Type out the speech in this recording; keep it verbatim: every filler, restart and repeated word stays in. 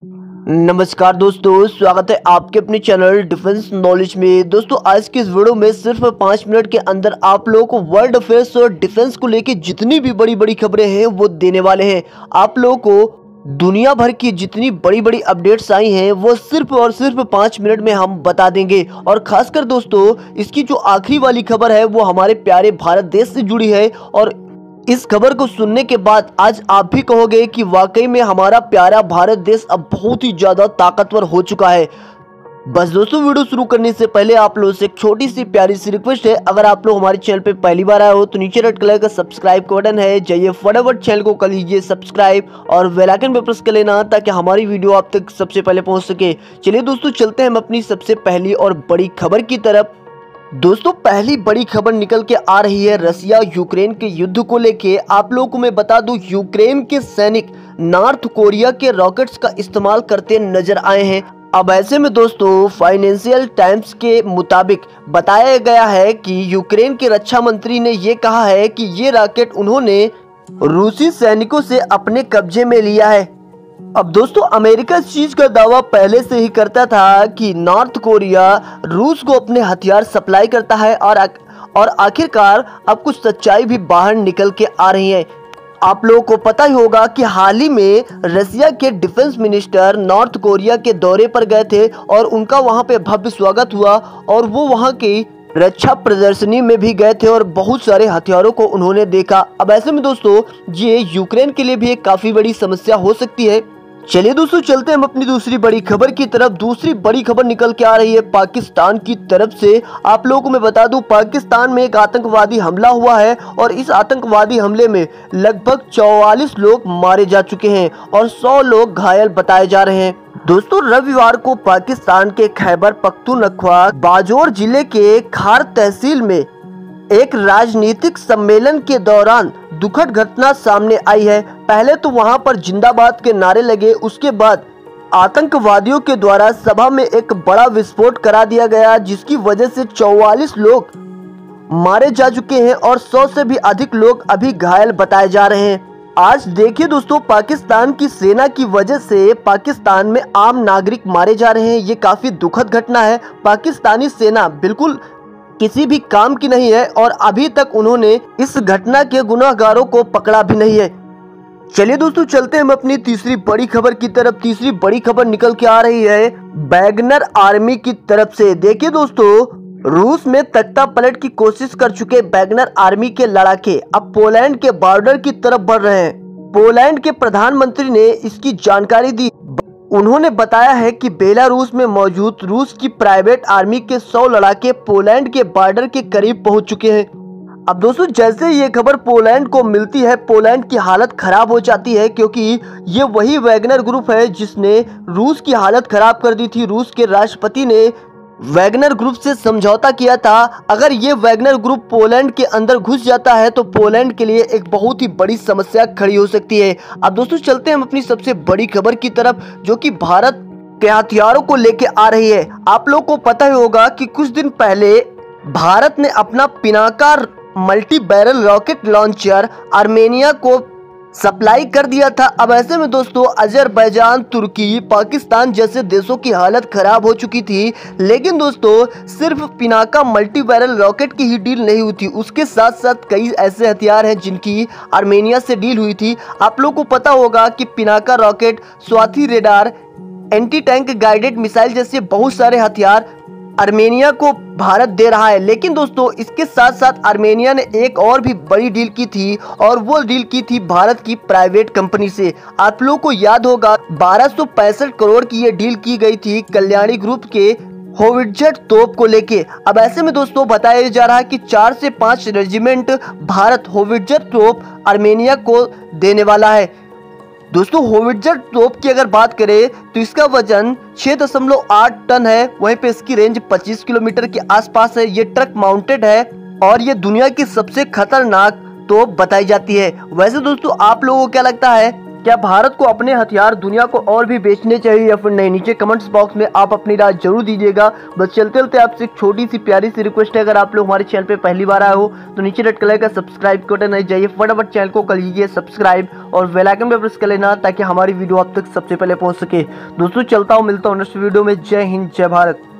नमस्कार दोस्तों, स्वागत है आपके अपने चैनल डिफेंस नॉलेज में। दोस्तों आज की इस वीडियो में सिर्फ पाँच मिनट के अंदर आप लोगों को वर्ल्ड अफेयर्स और डिफेंस को लेकर जितनी भी बड़ी बड़ी खबरें हैं वो देने वाले हैं। आप लोगों को दुनिया भर की जितनी बड़ी बड़ी अपडेट्स आई हैं वो सिर्फ और सिर्फ पाँच मिनट में हम बता देंगे। और खासकर दोस्तों इसकी जो आखिरी वाली खबर है वो हमारे प्यारे भारत देश से जुड़ी है, और इस खबर को सुनने के बाद आज आप भी कहोगे कि वाकई में हमारा प्यारा भारत देश अब बहुत ही ज्यादा ताकतवर हो चुका है। बस दोस्तों वीडियो शुरू करने से पहले आप लोगों से एक छोटी सी प्यारी सी रिक्वेस्ट है, अगर आप लोग हमारे चैनल पे पहली बार आए हो तो नीचे रेड कलर का सब्सक्राइब का बटन है, जाइए फटाफट चैनल को कर लीजिए सब्सक्राइब और बेल आइकन पे प्रेस कर लेना ताकि हमारी वीडियो आप तक सबसे पहले पहुंच सके। चलिए दोस्तों चलते हैं हम अपनी सबसे पहली और बड़ी खबर की तरफ। दोस्तों पहली बड़ी खबर निकल के आ रही है रसिया यूक्रेन के युद्ध को लेके। आप लोगों को मैं बता दूं यूक्रेन के सैनिक नॉर्थ कोरिया के रॉकेट्स का इस्तेमाल करते नजर आए हैं। अब ऐसे में दोस्तों फाइनेंशियल टाइम्स के मुताबिक बताया गया है कि यूक्रेन के रक्षा मंत्री ने ये कहा है कि ये रॉकेट उन्होंने रूसी सैनिकों से अपने कब्जे में लिया है। अब दोस्तों अमेरिका इस चीज का दावा पहले से ही करता था कि नॉर्थ कोरिया रूस को अपने हथियार सप्लाई करता है, और और आखिरकार अब कुछ सच्चाई भी बाहर निकल के आ रही है। आप लोगों को पता ही होगा कि हाल ही में रसिया के डिफेंस मिनिस्टर नॉर्थ कोरिया के दौरे पर गए थे और उनका वहां पे भव्य स्वागत हुआ, और वो वहां की रक्षा प्रदर्शनी में भी गए थे और बहुत सारे हथियारों को उन्होंने देखा। अब ऐसे में दोस्तों ये यूक्रेन के लिए भी एक काफी बड़ी समस्या हो सकती है। चलिए दोस्तों चलते हैं हम अपनी दूसरी बड़ी खबर की तरफ। दूसरी बड़ी खबर निकल के आ रही है पाकिस्तान की तरफ से। आप लोगों को मैं बता दूं पाकिस्तान में एक आतंकवादी हमला हुआ है, और इस आतंकवादी हमले में लगभग चौवालीस लोग मारे जा चुके हैं और सौ लोग घायल बताए जा रहे हैं। दोस्तों रविवार को पाकिस्तान के खैबर पख्तूनख्वा बाजोर जिले के खार तहसील में एक राजनीतिक सम्मेलन के दौरान दुखद घटना सामने आई है। पहले तो वहां पर जिंदाबाद के नारे लगे, उसके बाद आतंकवादियों के द्वारा सभा में एक बड़ा विस्फोट करा दिया गया, जिसकी वजह से चौवालीस लोग मारे जा चुके हैं और सौ से भी अधिक लोग अभी घायल बताए जा रहे हैं। आज देखिए दोस्तों पाकिस्तान की सेना की वजह से पाकिस्तान में आम नागरिक मारे जा रहे हैं। ये काफी दुखद घटना है। पाकिस्तानी सेना बिल्कुल किसी भी काम की नहीं है और अभी तक उन्होंने इस घटना के गुनाहगारों को पकड़ा भी नहीं है। चलिए दोस्तों चलते हैं हम अपनी तीसरी बड़ी खबर की तरफ। तीसरी बड़ी खबर निकल के आ रही है वैगनर आर्मी की तरफ से। देखिए दोस्तों रूस में तख्ता पलट की कोशिश कर चुके वैगनर आर्मी के लड़ाके अब पोलैंड के बॉर्डर की तरफ बढ़ रहे हैं। पोलैंड के प्रधानमंत्री ने इसकी जानकारी दी। उन्होंने बताया है कि बेलारूस में मौजूद रूस की प्राइवेट आर्मी के सौ लड़ाके पोलैंड के बॉर्डर के करीब पहुंच चुके हैं। अब दोस्तों जैसे ये खबर पोलैंड को मिलती है पोलैंड की हालत खराब हो जाती है, क्योंकि ये वही वैगनर ग्रुप है जिसने रूस की हालत खराब कर दी थी। रूस के राष्ट्रपति ने वैगनर ग्रुप से समझौता किया था। अगर ये वैगनर ग्रुप पोलैंड के अंदर घुस जाता है तो पोलैंड के लिए एक बहुत ही बड़ी समस्या खड़ी हो सकती है। अब दोस्तों चलते हैं हम अपनी सबसे बड़ी खबर की तरफ, जो कि भारत के हथियारों को लेके आ रही है। आप लोग को पता ही होगा कि कुछ दिन पहले भारत ने अपना Pinaka multi barrel rocket launcher Armenia को सप्लाई कर दिया था। अब ऐसे में दोस्तों अजरबैजान, तुर्की, पाकिस्तान जैसे देशों की हालत खराब हो चुकी थी, लेकिन दोस्तों सिर्फ पिनाका मल्टी बैरल रॉकेट की ही डील नहीं हुई थी, उसके साथ साथ कई ऐसे हथियार हैं जिनकी आर्मेनिया से डील हुई थी। आप लोग को पता होगा कि Pinaka rocket, Swathi radar, anti tank guided missile जैसे बहुत सारे हथियार आर्मेनिया को भारत दे रहा है। लेकिन दोस्तों इसके साथ साथ आर्मेनिया ने एक और भी बड़ी डील की थी, और वो डील की थी भारत की प्राइवेट कंपनी से। आप लोगों को याद होगा बारह सौ पैंसठ करोड़ की ये डील की गई थी कल्याणी ग्रुप के होविट्जर तोप को लेके। अब ऐसे में दोस्तों बताया जा रहा है कि चार से पांच रेजिमेंट भारत होविट्जर तोप आर्मेनिया को देने वाला है। दोस्तों होविट्जर तोप की अगर बात करें तो इसका वजन छह दशमलव आठ टन है, वहीं पे इसकी रेंज पच्चीस किलोमीटर के आसपास है। ये ट्रक माउंटेड है और ये दुनिया की सबसे खतरनाक तोप बताई जाती है। वैसे दोस्तों आप लोगों को क्या लगता है क्या भारत को अपने हथियार दुनिया को और भी बेचने चाहिए या फिर नहीं? नीचे कमेंट्स बॉक्स में आप अपनी राय जरूर दीजिएगा। बस चलते चलते आपसे एक छोटी सी प्यारी सी रिक्वेस्ट है, अगर आप लोग हमारे चैनल पे पहली बार आए हो तो नीचे रेड कलर का सब्सक्राइब बटन नहीं जाइए, फटाफट चैनल को कर लीजिए सब्सक्राइब और बेल आइकन पे प्रेस कर लेना ताकि हमारी वीडियो आप तक सबसे पहले पहुंच सके। दोस्तों चलता हूँ, मिलता हूँ नेक्स्ट वीडियो में। जय हिंद, जय भारत।